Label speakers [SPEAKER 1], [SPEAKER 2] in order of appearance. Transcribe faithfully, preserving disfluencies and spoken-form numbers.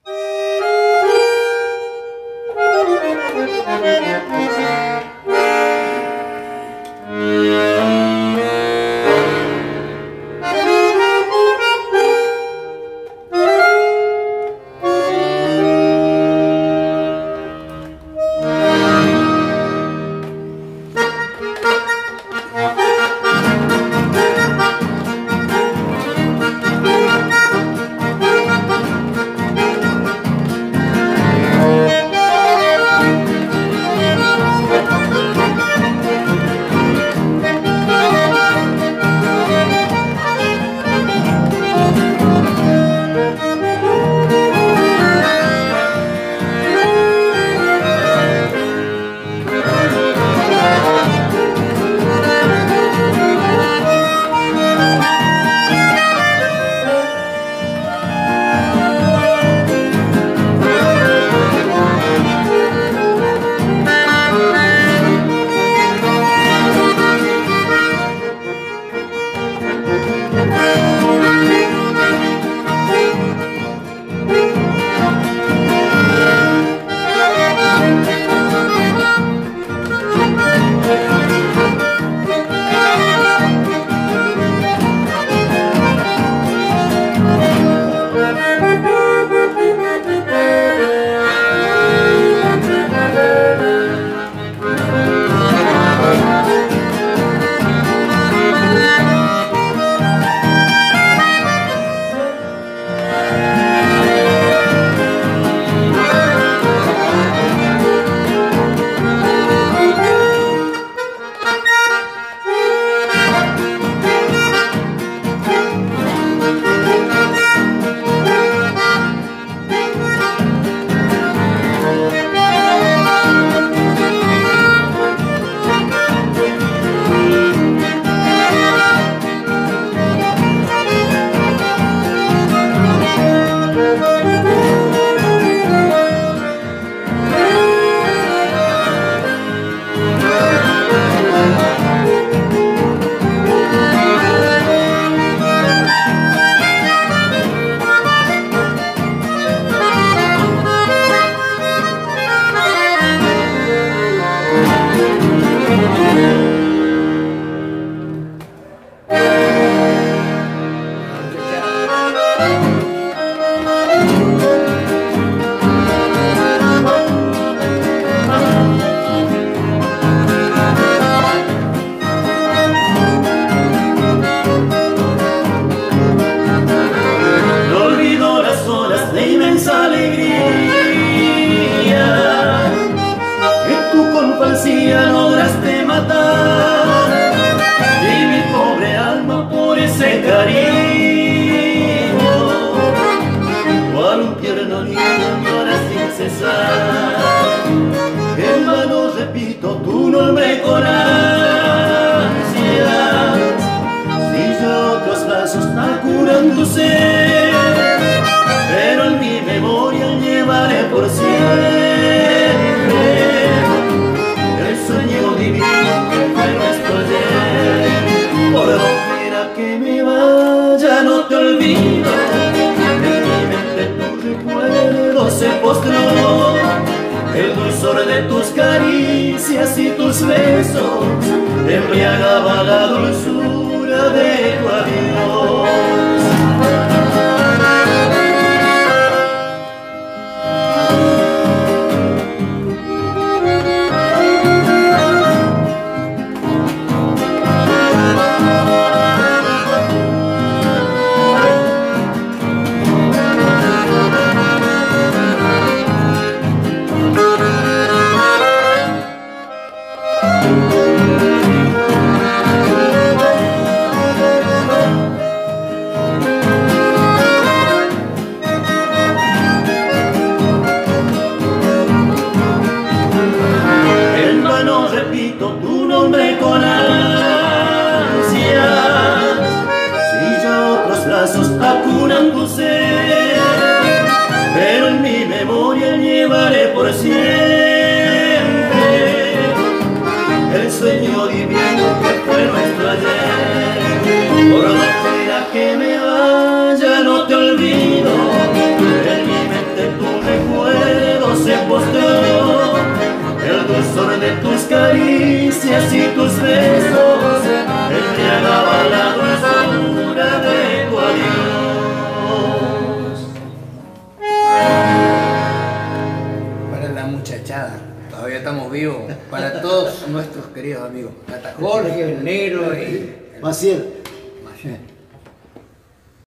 [SPEAKER 1] lograste matar y mi pobre alma por ese cariño, cual un tierno niño llora sin cesar. En vano repito tu nombre con ansias, si ya otros brazos acuran tu ser, pero en mi memoria llevaré por siempre el sueño divino que fue nuestro ayer. Por donde quiera que me vaya no te olvido, en mi mente tu recuerdo se postró, el dulzor de tus caricias y tus besos embriagaba la dulzura de tu adiós. Repito tu nombre con ansias, si ya otros brazos acunan tu ser, pero en mi memoria llevaré por siempre el sueño divino que fue nuestro ayer. Por donde quiera que me vaya no te olvido, en mi mente tu dulzor de tus caricias y tus besos embriagaba la dulzura de tu adiós.
[SPEAKER 2] Para la muchachada, todavía estamos vivos, para todos nuestros queridos amigos, hasta Jorge, el Negro y
[SPEAKER 3] Maciel.
[SPEAKER 2] Maciel.